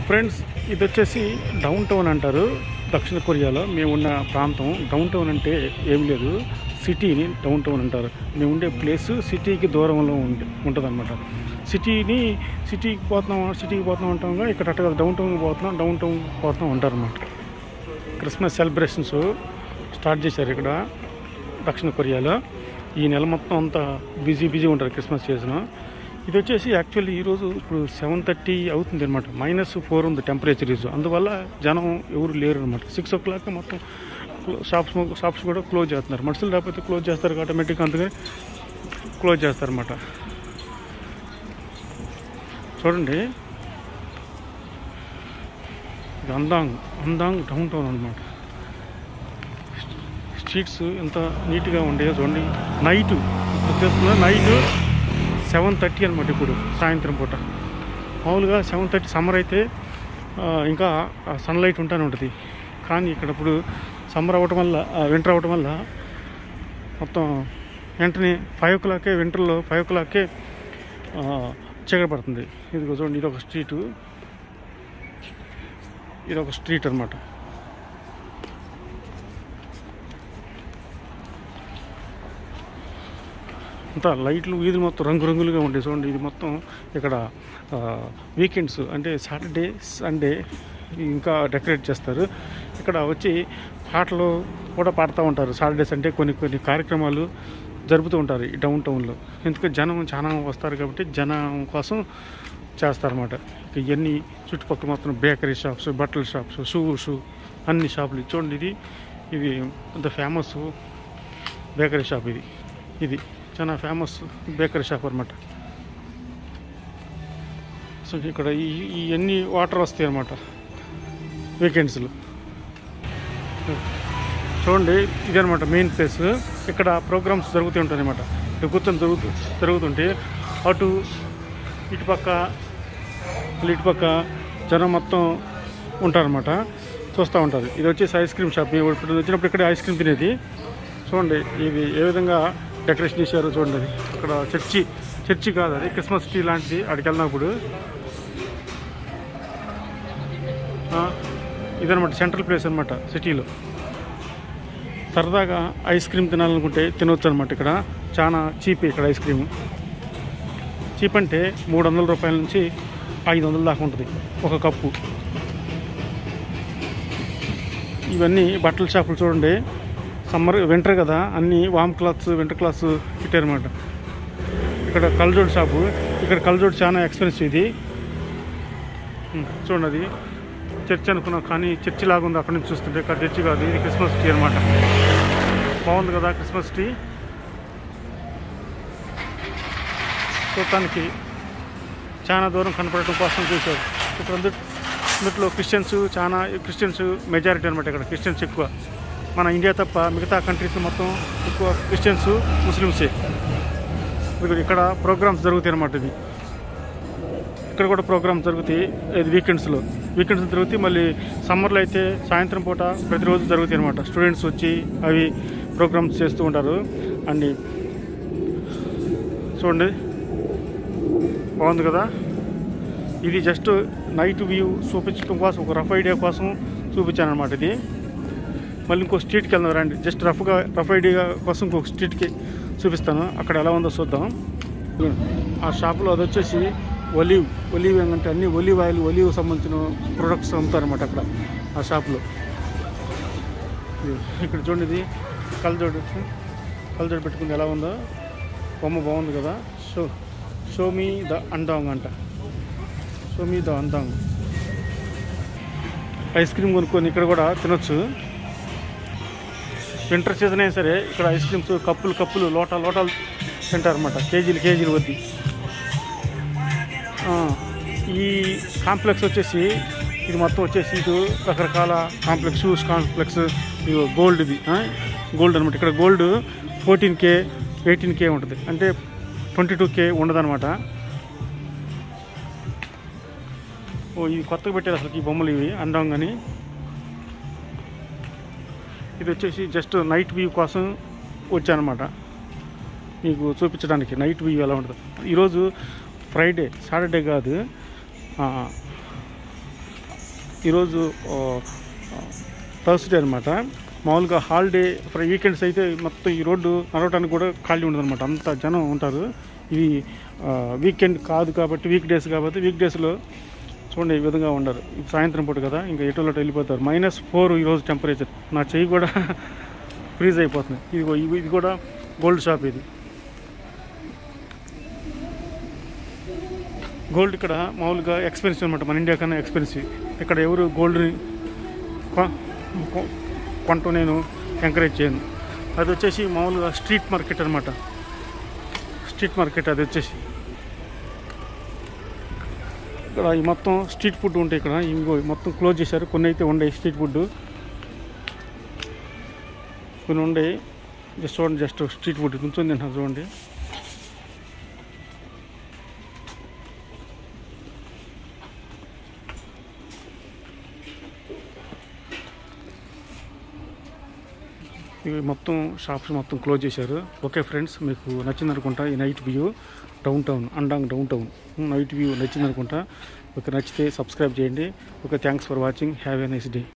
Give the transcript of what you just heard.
Friends, ఇది వచ్చేసి down town అంటారు దక్షిణ కొరియాలో. మేము ఉన్న ప్రాంతం డౌన్ టౌన్ అంటే ఏం లేదు, సిటీని డౌన్ టౌన్ అంటారు. మేము ఉండే ప్లేస్ సిటీకి దూరంలో ఉంటుంది అనమాట. సిటీకి పోతున్నాం అంటాం, ఇక్కడ అట్టగా డౌన్ టౌన్కి పోతున్నాం అంటారు అనమాట. క్రిస్మస్ సెలబ్రేషన్స్ స్టార్ట్ చేశారు ఇక్కడ దక్షిణ కొరియాలో. ఈ నెల మొత్తం అంతా బిజీ ఉంటారు క్రిస్మస్ సీజన్. ఇది వచ్చేసి యాక్చువల్లీ ఈరోజు ఇప్పుడు 7:30 అవుతుంది అనమాట. -4 ఉంది టెంపరేచర్ ఈరోజు. అందువల్ల జనం ఎవరు లేరు అనమాట. 6 o'clock మొత్తం షాప్స్ కూడా క్లోజ్ చేస్తున్నారు. మనుషులు లేకపోతే క్లోజ్ చేస్తారు, ఆటోమేటిక్గా అందుకని క్లోజ్ చేస్తారన్నమాట. చూడండి, ఇది అందాంగ్ డౌన్ టౌన్ అనమాట. స్ట్రీట్స్ ఎంత నీట్గా ఉండేదో చూడండి. నైట్ 7:30 అనమాట. ఇప్పుడు సాయంత్రం పూట మామూలుగా 7:30 సమ్మర్ అయితే ఇంకా సన్లైట్ ఉంటానే ఉంటుంది. కానీ ఇక్కడ ఇప్పుడు సమ్మర్ అవ్వటం వల్ల, వింటర్ అవ్వటం వల్ల మొత్తం వెంటనే 5 o'clock వింటర్లో 5 o'clock చీకటి పడుతుంది. ఇది చూడండి, ఇదొక స్ట్రీట్ అనమాట. అంతా లైట్లు, వీధులు మొత్తం రంగురంగులుగా ఉంటాయి. చూడండి, ఇది మొత్తం ఇక్కడ వీకెండ్స్ అంటే సాటర్డే సండే ఇంకా డెకరేట్ చేస్తారు. ఇక్కడ వచ్చి పాటలు కూడా పాడుతూ ఉంటారు. సాటర్డేస్ అంటే కొన్ని కార్యక్రమాలు జరుపుతూ ఉంటారు ఈ డౌన్ టౌన్లో. ఎందుకంటే జనం చాలా వస్తారు కాబట్టి జనం కోసం చేస్తారన్నమాట. ఇవన్నీ చుట్టుపక్కల మొత్తం బేకరీ షాప్స్, బట్టల షాప్స్, షూస్, అన్ని షాపులు. చూడండి, ఇది అంత ఫేమస్ బేకరీ షాప్. ఇది చాలా ఫేమస్ బేకరీ షాప్ అనమాట. సో ఇక్కడ ఇవన్నీ వాటర్ వస్తాయి అన్నమాట వీకెండ్స్లో. చూడండి, ఇదనమాట మెయిన్ ప్లేస్. ఇక్కడ ప్రోగ్రామ్స్ జరుగుతూ ఉంటాయి అన్నమాట. ఇక్కడ కూర్చొని జరుగుతుంటే ఇటుపక్క జనం మొత్తం ఉంటారనమాట, చూస్తూ ఉంటారు. ఇది వచ్చేసి ఐస్ క్రీమ్ షాప్. ఇప్పుడు వచ్చినప్పుడు ఇక్కడ ఐస్ క్రీమ్ తినేది. చూడండి, ఇది ఏ విధంగా డెకరేషన్ చేశారు చూడండి. అది అక్కడ చర్చి కాదు, అది క్రిస్మస్ ట్రీ లాంటిది. అక్కడికి వెళ్ళినప్పుడు ఇదనమాట సెంట్రల్ ప్లేస్ అనమాట సిటీలో. సరదాగా ఐస్ క్రీమ్ తినాలనుకుంటే తినవచ్చు అనమాట. ఇక్కడ చాలా చీప్. ఇక్కడ ఐస్ క్రీమ్ చీప్ అంటే 300 రూపాయల నుంచి 500 దాకా ఉంటుంది ఒక కప్పు. ఇవన్నీ బట్టల షాపులు. చూడండి, వింటర్ కదా, అన్నీ వామ్ క్లాత్స్, వింటర్ క్లాత్స్ పెట్టారన్నమాట. ఇక్కడ కళ్ళజోడు షాపు. ఇక్కడ కళ్ళజోడు చాలా ఎక్స్పెన్సివ్. ఇది చూడండి, అది చర్చ్ అనుకున్నాం కానీ చర్చి లాగా ఉంది అక్కడి నుంచి చూస్తుంటే. ఇక్కడ చర్చి కాదు, ఇది క్రిస్మస్ ట్రీ అనమాట. బాగుంది కదా క్రిస్మస్ ట్రీ. చూడటానికి చాలా దూరం కనపడటం కోసం చూశారు. ఇక్కడ అందులో క్రిస్టియన్స్ మెజారిటీ అనమాట. ఇక్కడ క్రిస్టియన్స్ ఎక్కువ. మన ఇండియా తప్ప మిగతా కంట్రీస్ మొత్తం ఎక్కువ క్రిస్టియన్స్, ముస్లిమ్సే. ఇక్కడ ప్రోగ్రామ్స్ జరుగుతాయి అన్నమాట. ఇక్కడ కూడా ప్రోగ్రామ్స్ జరుగుతాయి. ఇది వీకెండ్స్ జరుగుతాయి. మళ్ళీ సమ్మర్లో అయితే సాయంత్రం పూట ప్రతిరోజు జరుగుతాయి అన్నమాట. స్టూడెంట్స్ వచ్చి అవి ప్రోగ్రామ్స్ చేస్తూ ఉంటారు. అండ్ చూడండి, బాగుంది కదా. ఇది జస్ట్ నైట్ వ్యూ చూపించడం కోసం, ఒక రఫ్ ఐడియా కోసం చూపించాను అనమాట. ఇది మళ్ళీ ఇంకో స్ట్రీట్కి వెళ్దాం రండి. జస్ట్ రఫ్ ఐడియా కోసం ఇంకొక స్ట్రీట్కి చూపిస్తాను. అక్కడ ఎలా ఉందో చూద్దాం. ఆ షాప్లో అది వచ్చేసి ఒలీవ్ ఏంటంటే అన్ని ఒలీవ్ ఆయిల్, ఒలీవ్ సంబంధించిన ప్రొడక్ట్స్ అమ్ముతారనమాట అక్కడ ఆ షాప్లో. ఇక్కడ చూడండి, ఇది కళ్ళజోడు పెట్టుకుంది. ఎలా ఉందో బొమ్మ, బాగుంది కదా. షో మీ ద అందాంగ్ అంట. Show me the Andong. Ice cream కొనుక్కొని ఇక్కడ కూడా తినొచ్చు. వింటర్ సీజన్ అయినా సరే ఇక్కడ ఐస్ క్రీమ్స్ కప్పులు లోటాలు తింటారన్నమాట. కేజీలు వద్ది. ఈ కాంప్లెక్స్ వచ్చేసి ఇది మొత్తం వచ్చేసి ఇటు రకరకాల కాంప్లెక్స్, షూస్ కాంప్లెక్స్. ఇది గోల్డ్ అనమాట. ఇక్కడ గోల్డ్ 14K 18K ఉంటుంది, అంటే 22K ఉండదన్నమాట. ఇది కొత్తగా పెట్టారు అసలు ఈ బొమ్మలు. ఇవి అందంగా. ఇది వచ్చేసి జస్ట్ నైట్ వ్యూ కోసం వచ్చానమాట, మీకు చూపించడానికి నైట్ వ్యూ ఎలా ఉంటుంది. ఈరోజు ఫ్రైడే, సాటర్డే కాదు, ఈరోజు థర్స్డే అనమాట. మామూలుగా హాలిడే ఫర్ వీకెండ్స్ అయితే మొత్తం ఈ రోడ్డు నడవటానికి కూడా ఖాళీ ఉండదు అనమాట, అంత జనం ఉంటారు. ఇవి వీకెండ్ కాదు కాబట్టి, వీక్ డేస్ కాబట్టి, వీక్ డేస్లో చూడండి ఈ విధంగా ఉండరు. సాయంత్రం పూట కదా, ఇంకా ఎటులో వెళ్ళిపోతారు. -4 ఈరోజు టెంపరేచర్. నా చెయ్యి కూడా ఫ్రీజ్ అయిపోతుంది. ఇది కూడా గోల్డ్ షాప్. ఇది గోల్డ్ ఇక్కడ మామూలుగా ఎక్స్పెన్సివ్ అనమాట, మన ఇండియా కన్నా ఎక్స్పెన్సివ్. ఇక్కడ ఎవరు గోల్డ్ని కొంటూ నేను ఎంకరేజ్ చేయను. అది వచ్చేసి మామూలుగా స్ట్రీట్ మార్కెట్ అనమాట. స్ట్రీట్ మార్కెట్ అది వచ్చేసి ఇక్కడ ఈ మొత్తం స్ట్రీట్ ఫుడ్ ఉంటాయి. ఇక్కడ ఇంకో మొత్తం క్లోజ్ చేశారు. కొన్ని అయితే ఉండే స్ట్రీట్ ఫుడ్, కొన్ని ఉండే. జస్ట్ చూడండి, జస్ట్ స్ట్రీట్ ఫుడ్ నుంచొని తింటున్నారు చూడండి. ఇవి మొత్తం షాప్స్ మొత్తం క్లోజ్ చేశారు. ఓకే ఫ్రెండ్స్, మీకు నచ్చింది అనుకుంటా ఈ night view downtown, Andong downtown night view నచ్చింది అనుకుంటా. ఓకే, నచ్చితే సబ్స్క్రైబ్ చేయండి. Okay, thanks for watching. Have a nice day.